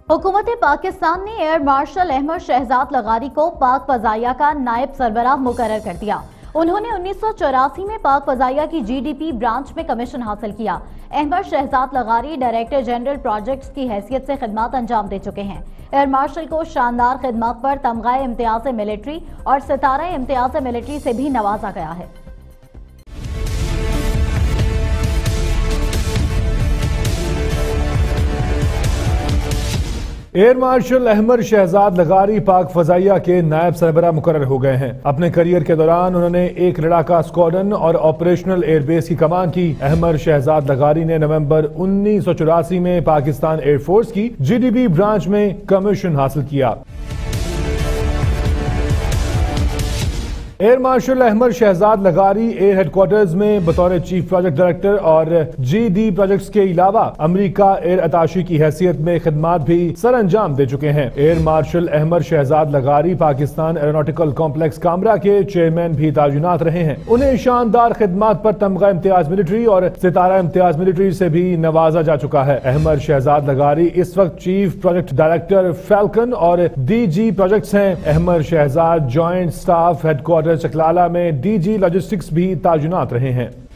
हुकूमत पाकिस्तान ने air marshal Ahmad Shahzad Lagari को पाक फजाइया का नायब सरबराह मुकर्रर कर दिया। उन्होंने 1984 में पाक फजाइया की जीडीपी ब्रांच में कमीशन हासिल किया। Ahmad Shahzad Lagari director general projects की हैसियत से खिदमत अंजाम दे चुके हैं। एयर मार्शल को शानदार खिदमत पर तमगा इम्तियाज मिलिट्री और सितारा इम्तियाज मिलिट्री से भी नवाजा गया है। एयर मार्शल अहमद शहजाद लगारी पाक फजाइया के नायब सरबराह मुकर्रर हो गए हैं। अपने करियर के दौरान उन्होंने एक लड़ाका स्क्वाड्रन और ऑपरेशनल एयरबेस की कमान की। अहमद शहजाद लगारी ने नवंबर 1984 में पाकिस्तान एयरफोर्स की जीडीबी ब्रांच में कमीशन हासिल किया। Air marshal Ahmad Shahzad Lagari air headquarters में बतौर चीफ प्रोजेक्ट डायरेक्टर और जीडी प्रोजेक्ट्स के अलावा अमेरिका एयर अताशी की हैसियत में खिदमत भी सर अंजाम दे चुके हैं। Air marshal Ahmad Shahzad Lagari Pakistan aeronautical complex Kamra के चेयरमैन भी तैनात रहे हैं। उन्हें शानदार खिदमत पर तमगा इम्तियाज मिलिट्री और सितारा इम्तियाज मिलिट्री से भी नवाजा जा चुका है। अहमद शहजाद लगारी इस वक्त चीफ प्रोजेक्ट डायरेक्टर फैल्कन और डीजी प्रोजेक्ट्स हैं। Ahmad Shahzad joint staff headquarter Chaklala में डीजी लॉजिस्टिक्स भी तैनात रहे हैं।